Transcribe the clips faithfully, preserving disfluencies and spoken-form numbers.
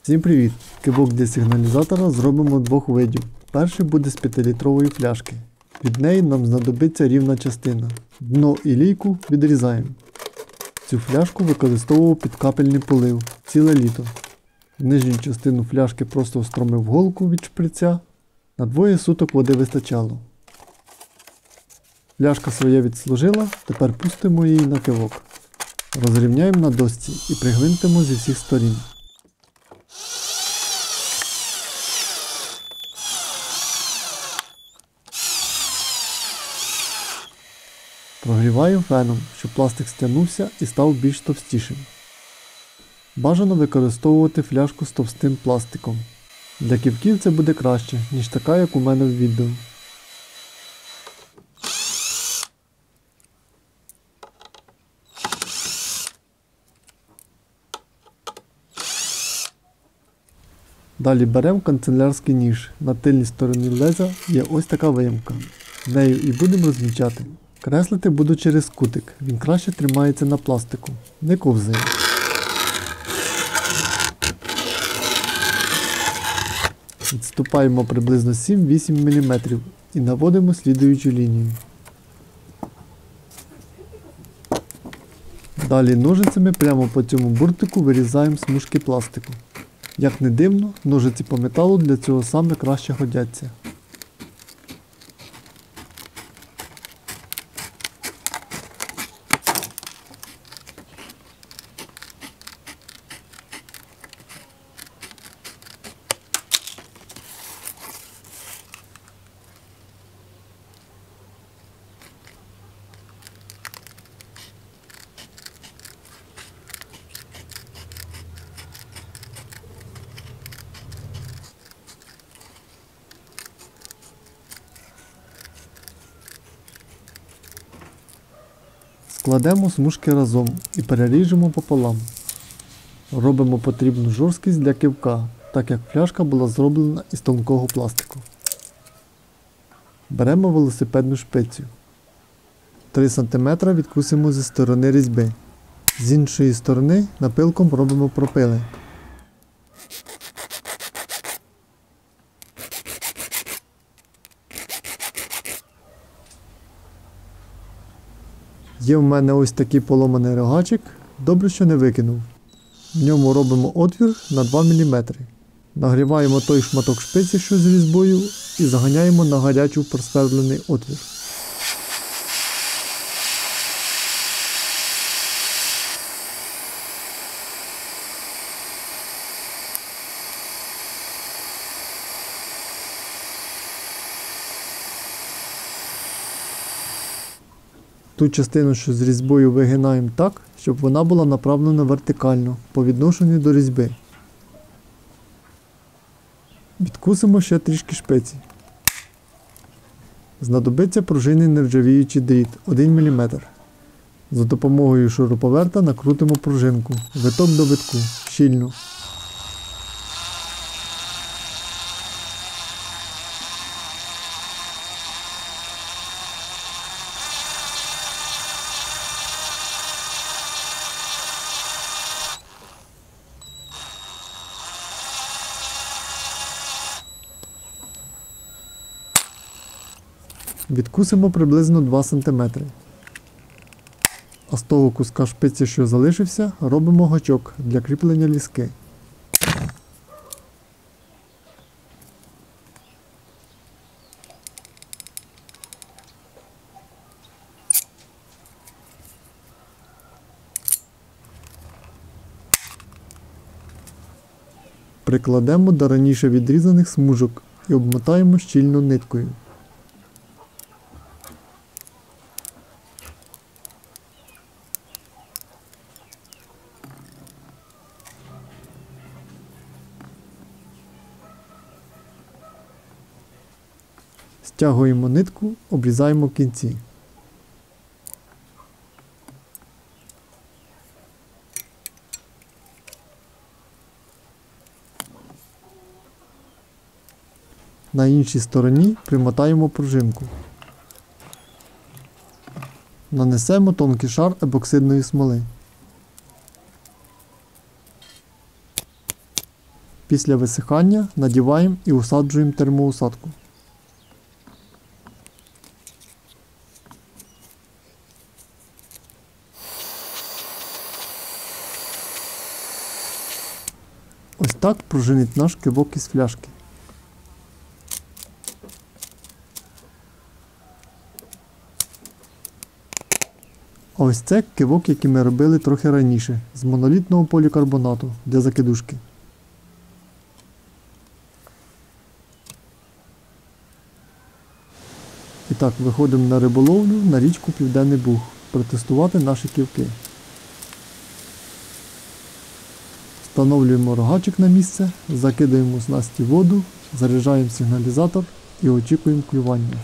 Всім привіт! Кивок для сигналізатора зробимо двох видів. Перший буде з п'ятилітрової пляшки. Від неї нам знадобиться рівна частина. Дно і лійку відрізаємо. Цю пляшку використовував під капельний полив ціле літо. В нижню частину пляшки просто встромив голку від шприця. На двоє суток води вистачало. Пляшка своє відслужила, тепер пустимо її на кивок. Розрівняємо на дошці і пригвинтимо зі всіх сторін. Прогріваю феном, щоб пластик стягнувся і став більш товстішим. Бажано використовувати фляжку з товстим пластиком. Для кивків це буде краще, ніж така, як у мене в відео. Далі беремо канцелярський ніж. На тильній стороні леза є ось така виїмка. Нею і будемо розмічати. Креслити буду через кутик, він краще тримається на пластику, не ковзає. Відступаємо приблизно сім-вісім міліметрів і наводимо слідуючу лінію. Далі ножицями прямо по цьому буртику вирізаємо смужки пластику. Як не дивно, ножиці по металу для цього саме краще годяться. Складемо смужки разом і переріжемо пополам. Робимо потрібну жорсткість для кивка, так як пляшка була зроблена із тонкого пластику. Беремо велосипедну шпицю. три сантиметри відкусимо зі сторони різьби. З іншої сторони напилком робимо пропили. Є в мене ось такий поломаний рогачик, добре, що не викинув. В ньому робимо отвір на два міліметри. Нагріваємо той шматок шпиці, що з різьбою, і заганяємо на гарячу просверлений отвір. Ту частину, що з різьбою, вигинаємо так, щоб вона була направлена вертикально, по відношенню до різьби. Відкусимо ще трішки шпиці. Знадобиться пружинний нержавіючий дріт один міліметр. За допомогою шуруповерта накрутимо пружинку, виток до витку, щільно. Відкусимо приблизно два сантиметри. А з того куска шпиці, що залишився, робимо гачок для кріплення ліски. Прикладемо до раніше відрізаних смужок і обмотаємо щільно ниткою. Стягуємо нитку, обрізаємо кінці. На іншій стороні примотаємо пружинку. Нанесемо тонкий шар епоксидної смоли. Після висихання надіваємо і усаджуємо термоусадку. Ось так пружинить наш кивок із фляшки. А ось це кивок, який ми робили трохи раніше, з монолітного полікарбонату для закидушки. І так, виходимо на риболовлю на річку Південний Буг, протестувати наші кивки. Встановлюємо рогачик на місце, закидаємо снасті воду, заряджаємо сигналізатор і очікуємо клювання.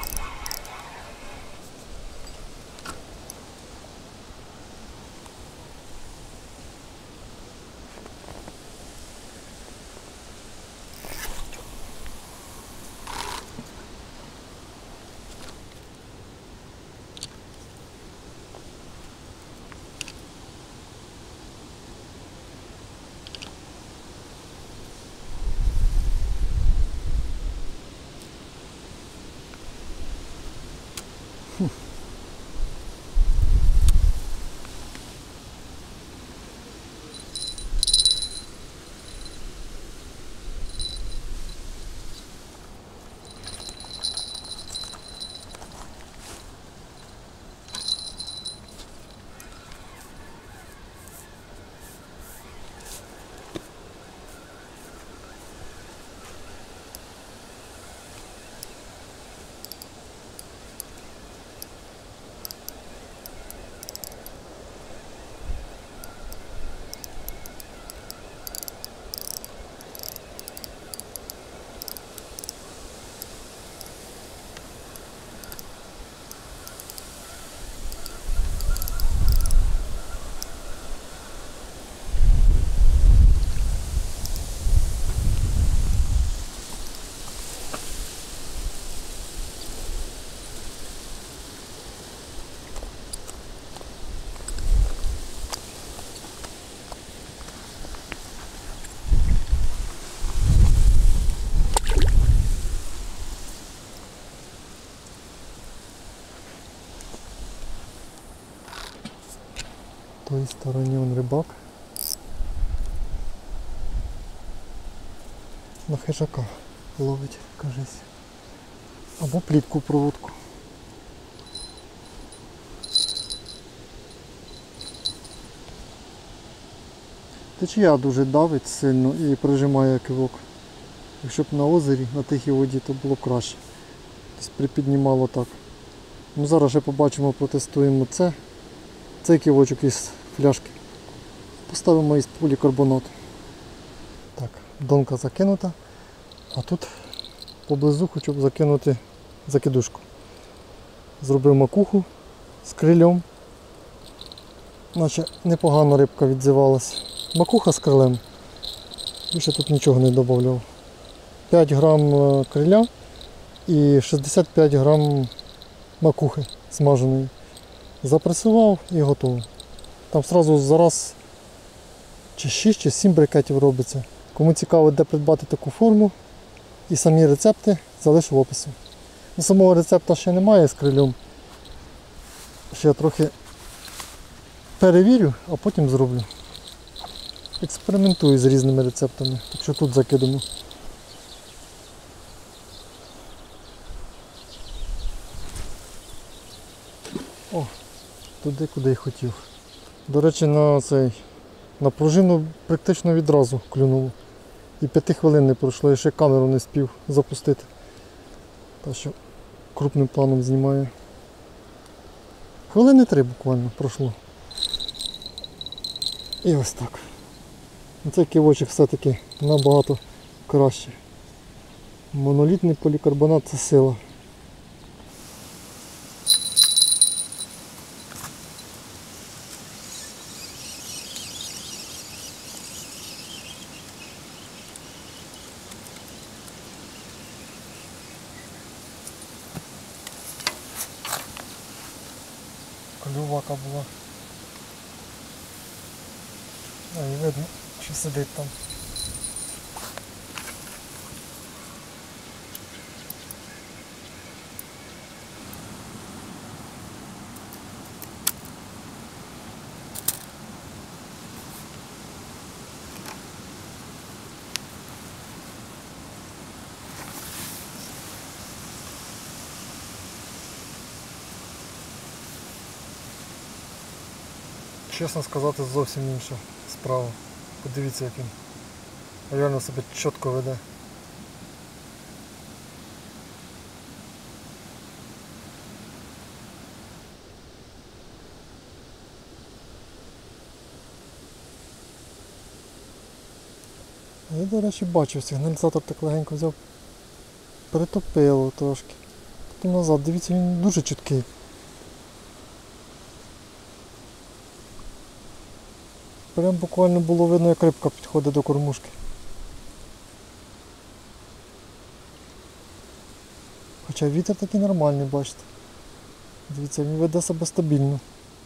В той стороні он рибак. На хижака ловить, кажись. Або плітку проводку. Течія дуже давить сильно і прижимає кивок. Якщо б на озері, на тихій воді, то було краще. Тобто припіднімало так. Ну, зараз ще побачимо, протестуємо це. Цей кивочок із фляшки. Поставимо із полікарбонату. Так, донка закинута. А тут поблизу хочу закинути закидушку. Зробив макуху з крильом. Наче непогано рибка відзивалась. Макуха з крилем. Більше тут нічого не додавав. п'ять грам криля і шістдесят п'ять грам макухи смаженої. Запресував і готово. Там одразу зараз чи шість, чи сім брикетів робиться. Кому цікаво, де придбати таку форму і самі рецепти, залишу в описі. Ну, самого рецепта ще немає з крилем. Ще я трохи перевірю, а потім зроблю. Експериментую з різними рецептами, так що тут закидемо. О, туди, куди й хотів. До речі, на цей, на пружину практично відразу клюнуло. І п'яти хвилин не пройшло, я ще камеру не спів запустити. Та що крупним планом знімаю. Хвилини три буквально пройшло. І ось так. Цей кивочок все-таки набагато краще. Монолітний полікарбонат — це сила. Клювака була. А, і видно, що сидить там. чесно сказати, зовсім інша справа. Подивіться, як він реально себе чітко веде. Я, до речі, бачив, сигналізатор так легенько взяв, притопило трошки. Потім назад, дивіться, він дуже чіткий. Прям буквально було видно, як рибка підходить до кормушки. Хоча вітер такий нормальний, бачите. Дивіться, він веде себе стабільно.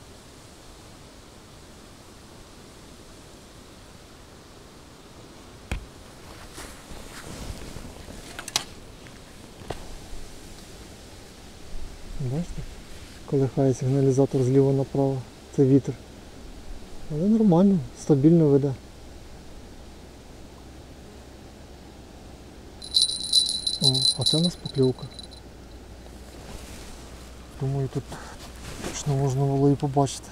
Бачите? Колихає сигналізатор зліва направо. Це вітер. Але нормально, стабільно веде. О, а це у нас покльовка. Думаю, тут точно можна було і побачити.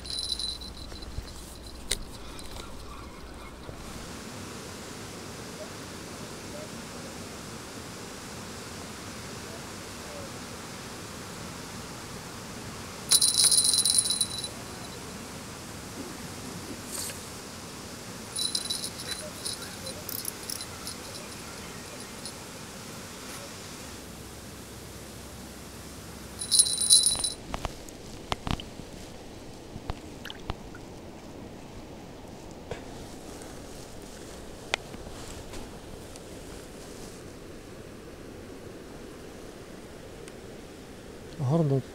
Гарно тут.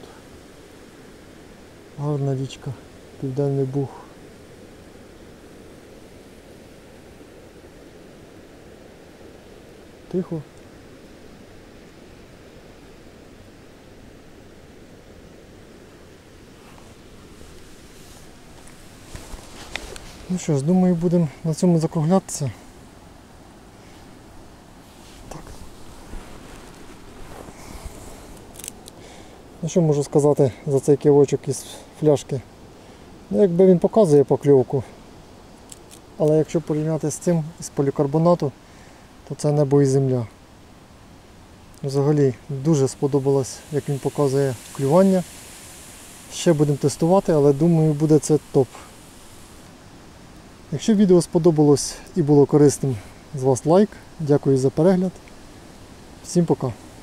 Гарна річка, Південний Буг. Тихо. Ну що ж, думаю, будемо на цьому закруглятися. Так. Ну що можу сказати за цей кивочок із фляшки? Ну, якби він показує покльовку, але якщо порівняти з цим, з полікарбонату, то це небо і земля. Взагалі дуже сподобалось, як він показує клювання. Ще будемо тестувати, але думаю, буде це топ. Якщо відео сподобалось і було корисним, з вас лайк. Дякую за перегляд. Всім пока.